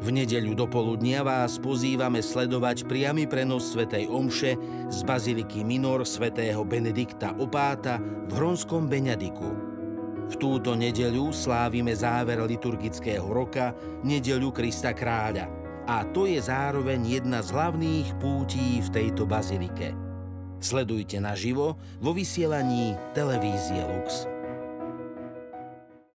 V nedeľu do poludnia vás pozývame sledovať priamy prenos svätej omše z baziliky Minor svätého Benedikta Opáta v Hronskom Beňadiku. V túto nedeľu slávime záver liturgického roka, nedeľu Krista Kráľa. A to je zároveň jedna z hlavných pútí v tejto bazilike. Sledujte naživo vo vysielaní televízie Lux.